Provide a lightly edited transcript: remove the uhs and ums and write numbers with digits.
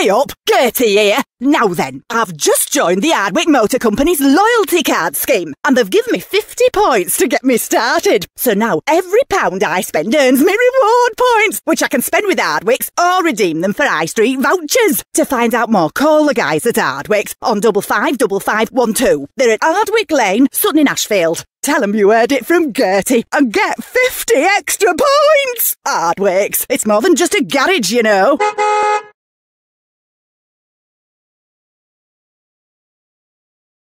me up. Gertie here. Now then, I've just joined the Hardwick Motor Company's loyalty card scheme, and they've given me 50 points to get me started. So now every £1 I spend earns me reward points, which I can spend with Hardwick's or redeem them for high street vouchers. To find out more, call the guys at Hardwick's on 555512. They're at Hardwick Lane, Sutton in Ashfield. Tell them you heard it from Gertie and get 50 extra points. Hardwick's. It's more than just a garage, you know.